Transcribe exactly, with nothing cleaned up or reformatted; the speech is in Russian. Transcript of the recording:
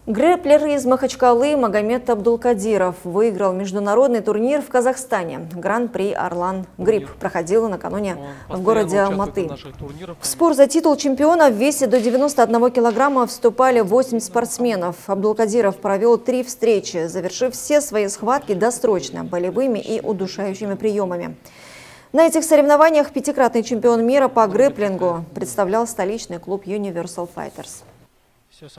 Грэпплер из Махачкалы Магомед Абдулкадиров выиграл международный турнир в Казахстане. Гран-при «Орлан Грипп» проходил накануне в городе Алматы. В спор за титул чемпиона в весе до девяноста одного килограмма вступали восемь спортсменов. Абдулкадиров провел три встречи, завершив все свои схватки досрочно, болевыми и удушающими приемами. На этих соревнованиях пятикратный чемпион мира по грэпплингу представлял столичный клуб Universal Fighters.